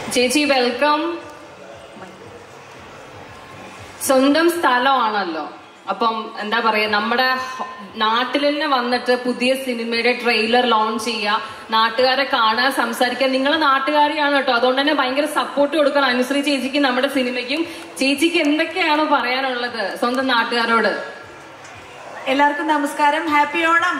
ചേച്ചി വെൽക്കം. സ്വന്തം സ്ഥലമാണല്ലോ, അപ്പം എന്താ പറയാ, നമ്മുടെ നാട്ടിൽ തന്നെ വന്നിട്ട് പുതിയ സിനിമയുടെ ട്രെയിലർ ലോഞ്ച് ചെയ്യുക, നാട്ടുകാരെ കാണാൻ, സംസാരിക്കാൻ. നിങ്ങളെ നാട്ടുകാരിയാണ് കേട്ടോ, അതുകൊണ്ട് തന്നെ ഭയങ്കര സപ്പോർട്ട് കൊടുക്കണം അനുശ്രീ ചേച്ചിക്കും നമ്മുടെ സിനിമയ്ക്കും. ചേച്ചിക്ക് എന്തൊക്കെയാണ് പറയാനുള്ളത് സ്വന്തം നാട്ടുകാരോട്? എല്ലാവർക്കും നമസ്കാരം, ഹാപ്പി ഓണം.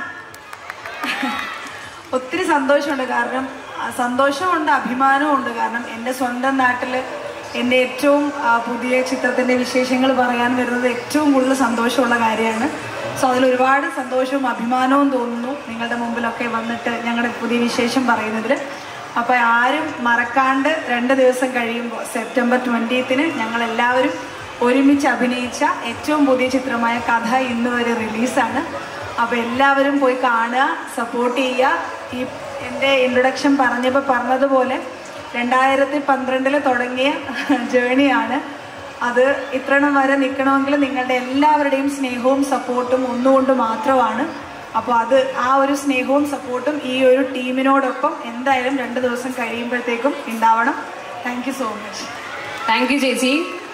ഒത്തിരി സന്തോഷമുണ്ട്, കാരണം സന്തോഷമുണ്ട്, അഭിമാനമുണ്ട്. കാരണം എൻ്റെ സ്വന്തം നാട്ടിൽ എൻ്റെ ഏറ്റവും പുതിയ ചിത്രത്തിൻ്റെ വിശേഷങ്ങൾ പറയാൻ വരുന്നത് ഏറ്റവും കൂടുതൽ സന്തോഷമുള്ള കാര്യമാണ്. സോ അതിൽ ഒരുപാട് സന്തോഷവും അഭിമാനവും തോന്നുന്നു നിങ്ങളുടെ മുമ്പിലൊക്കെ വന്നിട്ട് ഞങ്ങളുടെ പുതിയ വിശേഷം പറയുന്നതിൽ. അപ്പോൾ ആരും മറക്കാണ്ട് 2 ദിവസം കഴിയുമ്പോൾ സെപ്റ്റംബർ 20ന് ഞങ്ങളെല്ലാവരും ഒരുമിച്ച് അഭിനയിച്ച ഏറ്റവും പുതിയ ചിത്രമായ കഥ ഇന്ന് വരെ റിലീസാണ്. അപ്പോൾ എല്ലാവരും പോയി കാണുക, സപ്പോർട്ട് ചെയ്യുക. ഈ എൻ്റെ ഇൻട്രൊഡക്ഷൻ പറഞ്ഞതുപോലെ 2012 തുടങ്ങിയ ജേണിയാണ്. അത് ഇത്രയും വരെ നിൽക്കണമെങ്കിൽ നിങ്ങളുടെ എല്ലാവരുടെയും സ്നേഹവും സപ്പോർട്ടും ഒന്നുകൊണ്ട് മാത്രമാണ്. അപ്പോൾ അത് ആ ഒരു സ്നേഹവും സപ്പോർട്ടും ഈ ഒരു ടീമിനോടൊപ്പം എന്തായാലും 2 ദിവസം കഴിയുമ്പോഴത്തേക്കും ഉണ്ടാവണം. Thank you so much. Thank you ചേച്ചി.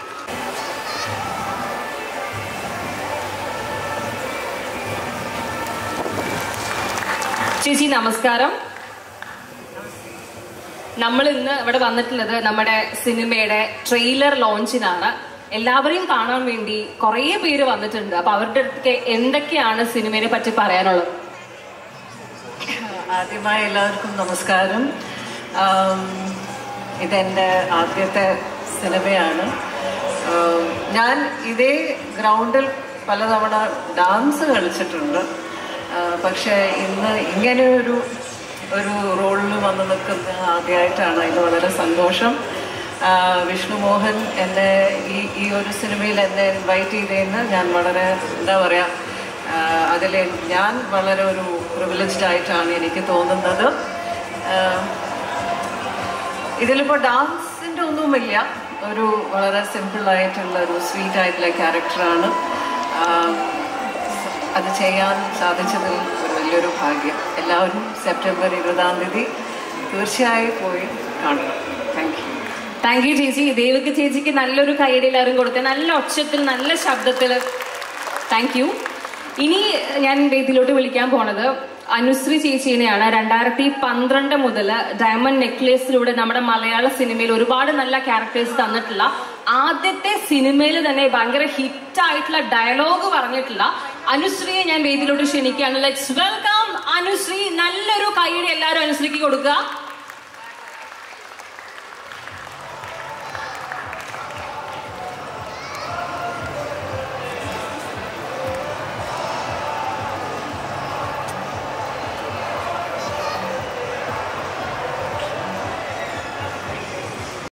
ചേച്ചി നമസ്കാരം. നമ്മൾ ഇന്ന് ഇവിടെ വന്നിട്ടുള്ളത് നമ്മുടെ സിനിമയുടെ ട്രെയിലർ ലോഞ്ചിനാണ്. എല്ലാവരെയും കാണാൻ വേണ്ടി കുറേ പേര് വന്നിട്ടുണ്ട്. അപ്പൊ അവരുടെ അടുത്ത് എന്തൊക്കെയാണ് സിനിമയെ പറ്റി പറയാനുള്ളത്? ആദ്യമായി എല്ലാവർക്കും നമസ്കാരം. ഇതെൻ്റെ ആദ്യത്തെ സിനിമയാണ്. ഞാൻ ഇതേ ഗ്രൗണ്ടിൽ പലതവണ ഡാൻസ് കളിച്ചിട്ടുണ്ട്. പക്ഷേ ഇന്ന് ഇങ്ങനെ ഒരു റോളിൽ വന്ന് നിൽക്കുന്ന ആദ്യമായിട്ടാണ്. ഇത് വളരെ സന്തോഷം. വിഷ്ണു മോഹൻ എന്നെ ഈ ഒരു സിനിമയിൽ എന്നെ ഇൻവൈറ്റ് ചെയ്തതിന് ഞാൻ വളരെ എന്താ പറയുക, അതിൽ ഞാൻ വളരെ ഒരു പ്രിവിലേജ്ഡ് ആയിട്ടാണ് എനിക്ക് തോന്നുന്നത്. ഇതിലിപ്പോൾ ഡാൻസിൻ്റെ ഒന്നുമില്ല, ഒരു വളരെ സിമ്പിളായിട്ടുള്ള ഒരു സ്വീറ്റ് ആയിട്ടുള്ള ക്യാരക്ടറാണ്. അത് ചെയ്യാൻ സാധിച്ചതിൽ ഒരു വലിയൊരു ഭാഗ്യം. എല്ലാവരും സെപ്റ്റംബർ 20 തീർച്ചയായും പോയി കാണണം. Thank you. താങ്ക് യു ചേച്ചി. ദേവിക ചേച്ചിക്ക് നല്ലൊരു കൈയടി എല്ലാവരും കൊടുത്തേ, നല്ല ഒച്ചത്തിൽ, നല്ല ശബ്ദത്തിൽ. Thank you. ഇനി ഞാൻ വേദിയിലോട്ട് വിളിക്കാൻ പോണത് അനുശ്രീ ചേച്ചീനെയാണ്. 2012 മുതൽ ഡയമണ്ട് നെക്ലേസിലൂടെ നമ്മുടെ മലയാള സിനിമയിൽ ഒരുപാട് നല്ല ക്യാരക്ടേഴ്സ് തന്നിട്ടുള്ള, ആദ്യത്തെ സിനിമയിൽ തന്നെ ഭയങ്കര ഹിറ്റായിട്ടുള്ള ഡയലോഗ് പറഞ്ഞിട്ടുള്ള അനുശ്രീയെ ഞാൻ വേദിയിലോട്ട് ക്ഷണിക്കുകയാണ്. Let's welcome Anusree. നല്ലൊരു കൈയ്യടി എല്ലാവരും അനുശ്രീക്ക് കൊടുക്കുക.